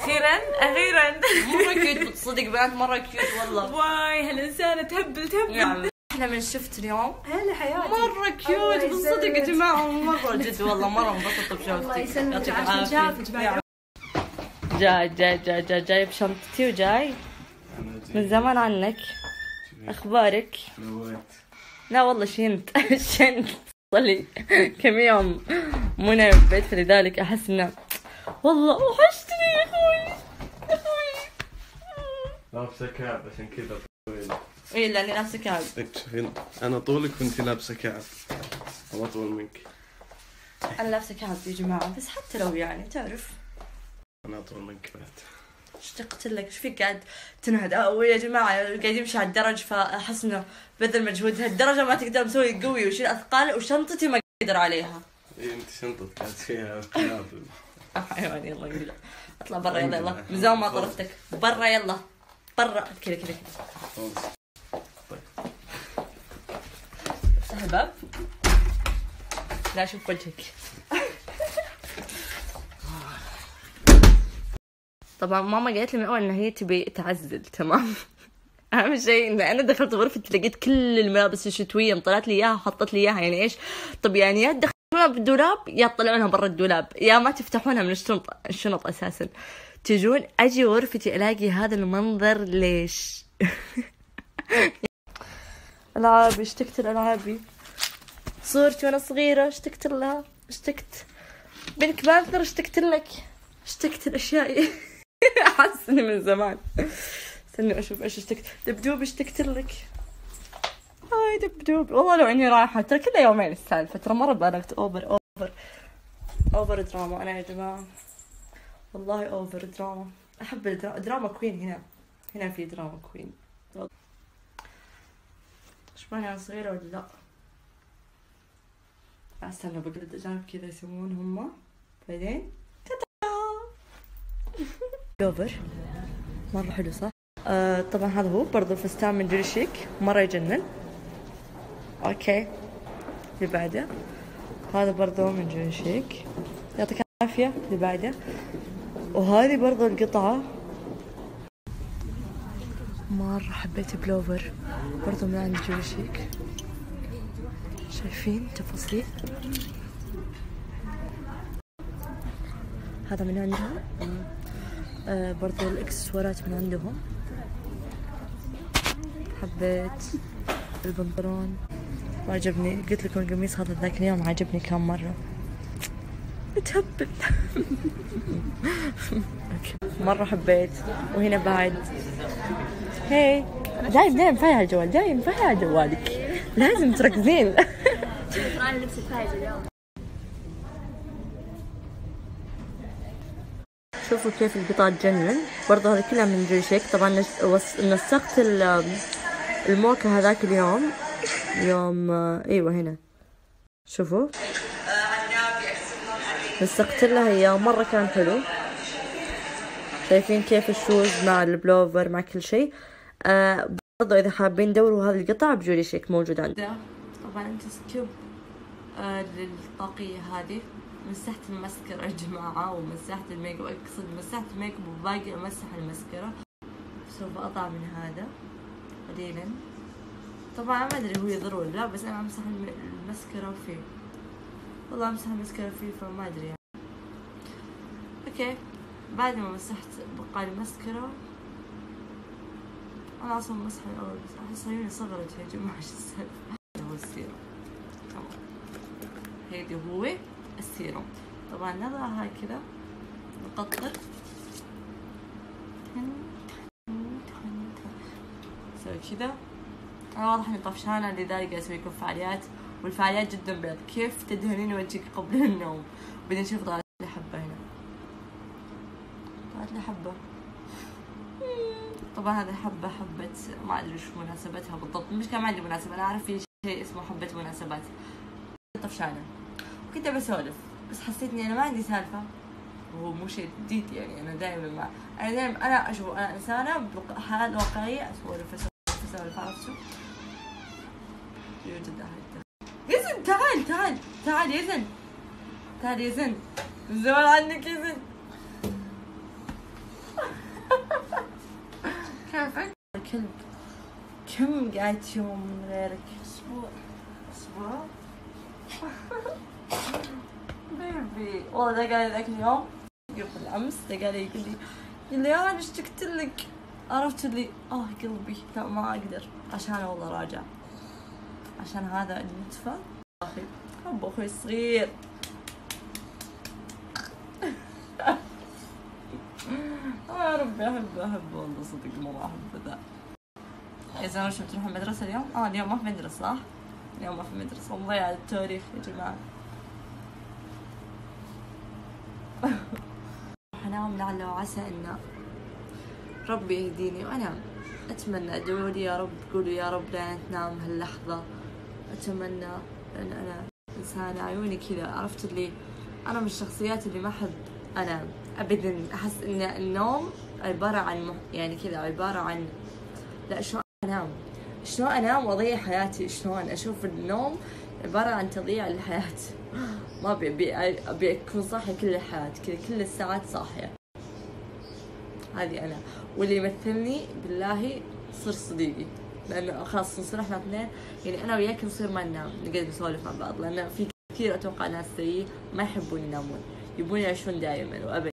اخيرا مرة كيوت صدق بنات، مرة كيوت والله. واي هالانسانه تهبل. احنا من شفت اليوم هلا حياتي مرة كيوت بالصدق يا جماعة، مرة جد والله مرة انبسطت بشوفتك. الله يسلمك، عافية. جاي بشنطتي وجاي من زمان عنك. اخبارك؟ لا والله شنت صلي كم يوم منى ببيت، فلذلك احس انه والله وحشتني يا اخوي. لابسه كعب عشان كذا طويله. اي لاني لابسه كعب. تشوفين انا طولك وانت لابسه كعب، انا اطول منك. انا لابسه كعب يا جماعه، بس حتى لو يعني تعرف انا اطول منك بعد. اشتقت لك. ايش فيك قاعد تنهد؟ يا جماعه قاعد يمشي على الدرج، فاحس انه بذل مجهود. هالدرجه ما تقدر مسوي قوي ويشيل اثقال، وشنطتي ما اقدر عليها. اي انت شنطتك كانت فيها كلاب. حيوان. يلا يلا اطلع برا، يلا من زمان ما طردتك. برا يلا برا كذا. طيب افتح الباب لا اشوف وجهك. طبعا ماما قالت لي من اول ان هي تبي تعزل، تمام. اهم شيء ان انا دخلت غرفتي لقيت كل الملابس الشتويه طلعت لي اياها وحطت لي اياها. يعني ايش؟ طب يعني يا تدخلونها بالدولاب يا تطلعونها برا الدولاب يا ما تفتحونها من الشنط اساسا. تجون اجي غرفتي الاقي هذا المنظر. ليش؟ العابي، اشتقت لالعابي. صورتي وانا صغيره اشتقت لها، اشتقت بنك بانثر، اشتقت لك، اشتقت لاشيائي. احس اني من زمان. استني اشوف ايش اشتقت. دبدوب اشتقت لك. هاي دبدوب والله لو اني رايحه، ترى كله يومين السالفه، ترى مره بالغت. اوفر دراما انا يا جماعه، والله اوفر دراما. احب الدراما كوين. هنا في دراما كوين. اشباني انا صغيره ولا لا؟ استنى بقلد اجانب كذا يسمون هما بعدين اوفر. مره حلو صح؟ طبعا هذا هو برضو فستان من جولي شيك، مرة يجنن. اوكي اللي بعده هذا برضو من جولي شيك، يعطيك العافية. اللي بعده وهذه برضو القطعة مرة حبيت بلوفر برضو من عند جولي شيك. شايفين تفاصيل؟ هذا من عندهم. برضو الاكسسوارات من عندهم. حبيت البنطلون ما عجبني، قلت لكم القميص هذا ذاك اليوم عجبني كم مرة. بتهبل. مرة حبيت. وهنا بعد هاي دايم فايع الجوال، دايم فايع جوالك، لازم تركزين. انا لبس الفايز اليوم. شوفوا كيف القطع تجنن. برضه هذا كلها من جولي شيك. طبعا نسقت الموكا هذاك اليوم يوم ايوه هنا شوفوا نسقت لها اياه، مرة كان حلو. شايفين كيف الشوز مع البلوفر مع كل شيء. برضه اذا حابين دوروا هذه القطع بجولي شيك موجود عندنا. طبعا انت سكيب للطاقية هذه. مسحت المسكرة يا جماعة ومسحت الميك اب، اقصد مسحت الميك اب وباقي امسح المسكرة. سوف اضع من هذا قليلا. طبعا ما ادري هو يضر ولا لا، بس انا امسح المسكرة فيه، والله امسح المسكرة فيه فما ادري يعني. اوكي بعد ما مسحت بقى لي مسكرة. انا اصلا مسح الاول بس احس عيوني صغرت يا جماعة. ايش السالفة؟ هو السيرم تمام، هيدي هو السيروم. طبعا نضعها كذا نقطر نسوي كذا. انا واضح اني طفشانه لذلك اسوي لكم فعاليات، والفعاليات جدا بيض. كيف تدهنين وجهك قبل النوم. بدنا نشوف طلعت لي حبه هنا، طلعت لي حبه. طبعا هذه حبه ما ادري وش مناسبتها بالضبط، مش كان ما عندي مناسبه. انا اعرف في شيء اسمه حبه مناسبات. طفشانه كنت بسولف بس حسيت اني انا ما عندي سالفه، وهو مو شيء جديد يعني. انا دائما انا اشوف انا انسانه بحال واقعيه اسولف عرفتوا؟ يوجد احد. يزن تعال يزن، تعال يزن، من زمان عنك يزن. كلب. كم قعدت يوم من غيرك؟ أسبوع. أسبوع؟ بيبي والله ده قال لي ذاك اليوم قبل أمس ده قال لي يقول لي أنا اشتقت لك، عرفت اللي قلبي لا ما أقدر عشان والله راجع، عشان هذا النتفة أخي أحب أخوي الصغير. يا ربي أحب والله صدق مرة أحب ذا. يا زلمة شو بتروح المدرسة اليوم؟ اليوم ما في مدرسة صح؟ اليوم ما في مدرسة، نضيع التاريخ يا جماعة. أنام لعل وعسى إن ربي يهديني وأنام. أتمنى ادعوا لي يا رب، قولوا يا رب لا تنام هاللحظة. أتمنى لأن أنا إنسانة عيوني كذا، عرفت اللي أنا من الشخصيات اللي ما أحب أنام أبدا. أحس إن النوم عبارة عن يعني كذا عبارة عن لا شلون أنام، شلون أنام وأضيع حياتي، شلون أشوف النوم عبارة عن تضييع الحياة. ما أبي أكون صاحية كل الحياة كذا، كل الساعات صاحية. هذه أنا، واللي يمثلني بالله صير صديقي، لأنه خلاص نصير إحنا اثنين يعني أنا وياك نصير ما ننام، نقعد نسولف مع بعض، لأن في كثير أتوقع ناس زيي ما يحبون ينامون، يبون يعيشون دائما وأبدا.